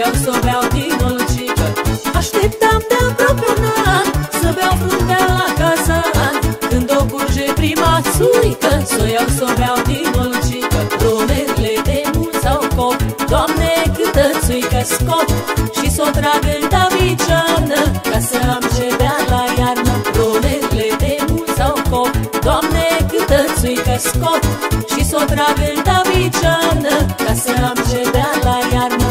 iau să o beau din olcică. Așteptam de aproape un an să beau fruntea la cazan, când o curge prima țuică, să o iau să o beau din olcică. Romerile de mult sau cop, Doamne, câtă țuică scot, și s-o trag în taviciană, ca să am ce bea la iarnă. Romerile de mult sau cop, Doamne, câtă țuică scot, și s-o trag în taviciană, ca să am ce bea la iarnă.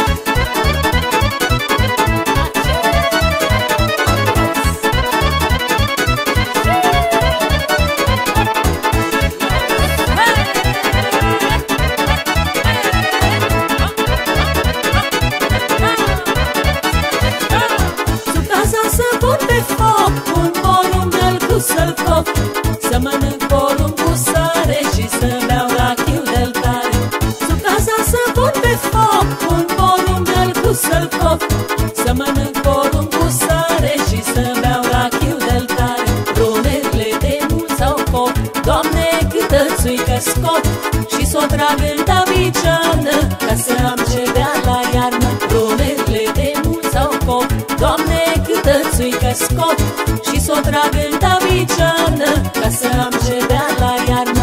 Să-l cop, să mănânc porumb cu sare și să beau rachiu de-l tare. Sub casa să pun pe foc un porumb de-l să-l cop, să mănânc porumb cu sare și să beau rachiu de-l tare. Romerile de mult sau cop, Doamne, câtă țuică scot, și s-o trag în taviciană, ca să am ce bea la iarnă. Romerile de mult sau cop, Doamne, câtă țuică scot, și s-o trag în taviciană, ca să am ce bea la iarnă.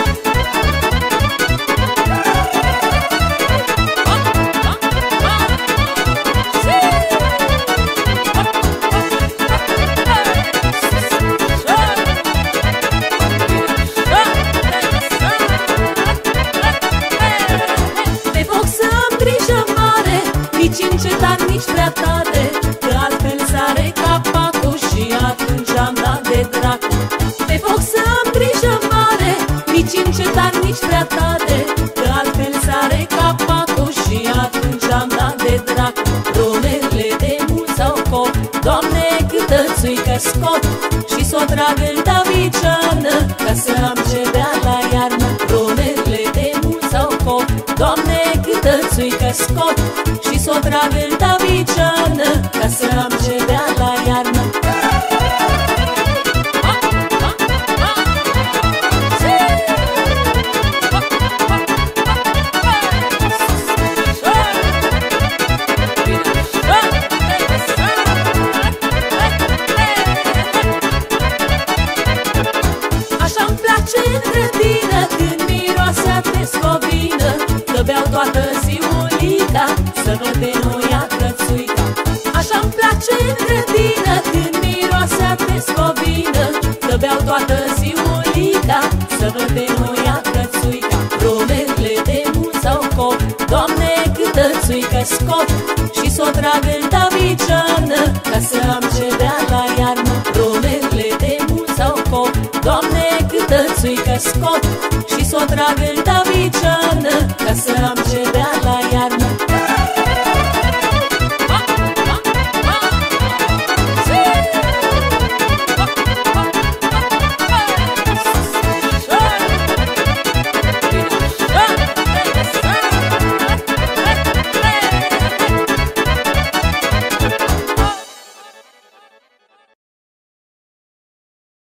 Pe foc să am grijă mare, nici încetat, nici prea tare, că altfel sare capacul și atunci am dat de dracu. Pe foc să am grijă mare, nici încetat, nici prea tare, că altfel sare capacul și atunci am dat de dracu. Romerile de mult sau cop, Doamne, câtă țuică scot, și s-o trag în taviciană, ca să am ce bea la iarnă. Romerile de mult sau cop, Doamne, câtă țuică scot, și s-o trag în taviciană, ca să am ce bea la iarnă. Așa-mi place în grădină, când miroase a tescovină, că beau toată ziulica, să văd de noi atrățuica. Așa-mi place în grădină, când miroase a tescovină, că beau toată ziulica, să văd de noi atrățuica. Romerile de mult sau cop, Doamne, câtă țuică scot, și s-o trag în taviciană, ca să am ce bea la iarnă. Romerile de mult sau cop, Doamne, câtă țuică scot, și s-o trag în taviciană, ca să am ce bea